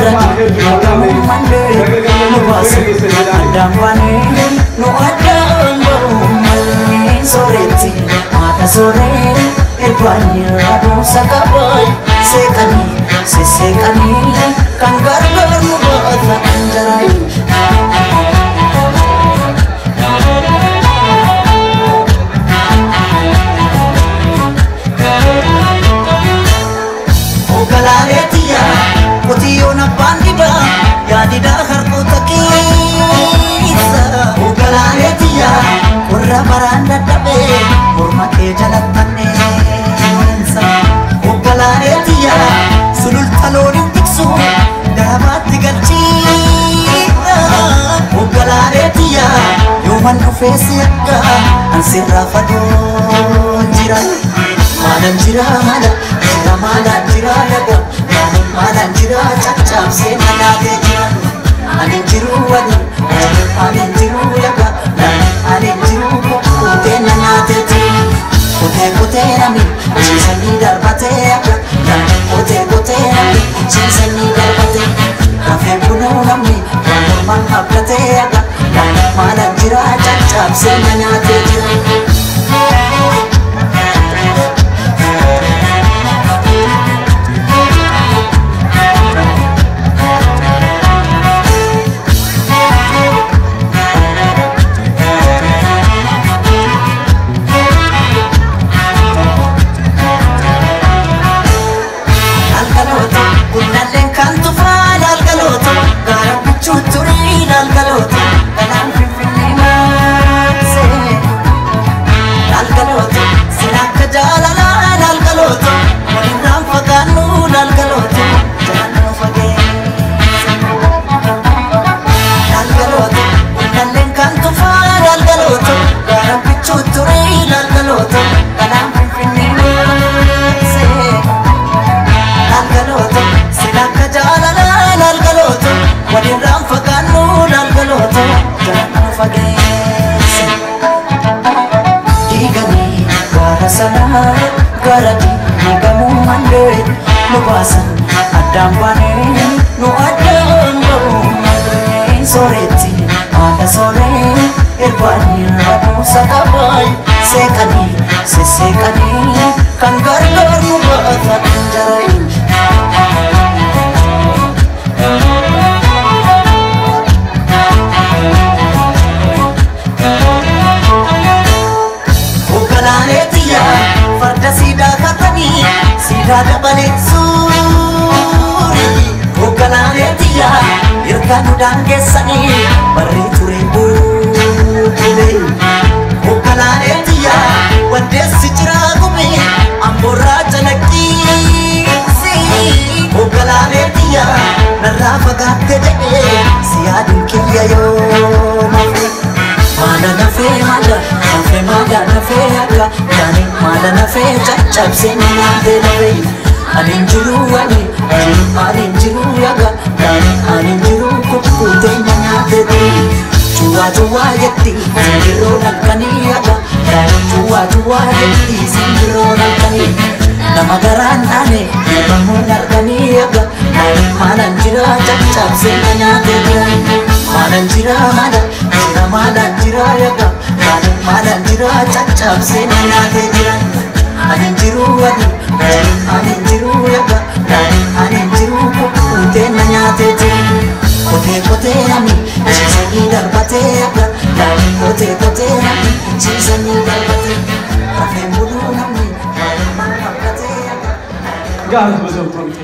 Fesiaka ansirra fado jira malan jira jira daga malan jira chachap se manate jira ani jiru wadi ani jiru daga ani jiru kote nanate jira kote nami chisani darbate aka kote nami chisani darbate kafe bunu nami man hablate aka malan jira chachap se manate jira Garadi kamu mandiri lupasan adambane no adambo soreti ada sore erbani rabu sakabai sekani kan gargar mubata jarai Sida balik suri Bukanane dia Irkan udang kesani Beri turibu Bukanane dia Wades si ciragumi Ambora janaki Bukanane dia Narafa gate de Siadin kiya yo Mala nafe nafe aga Yani mala nafe chachap sinina de nafe Aninjiru aninjiru yaga Yani aninjiru kukute nanya de Chua yetti sindiro nakani yaga Yani chua yetti sindiro nakani Namagaran ane Ibamu narkani yaga Yani malanjira chachap sinina de Malanjira jira yaga malan jira chachap se manate jira aninjiru yaga aninjiru kote nanyate jira kote nami chisani darbate yaga kote nami chisani darbate kafe mulu nami God was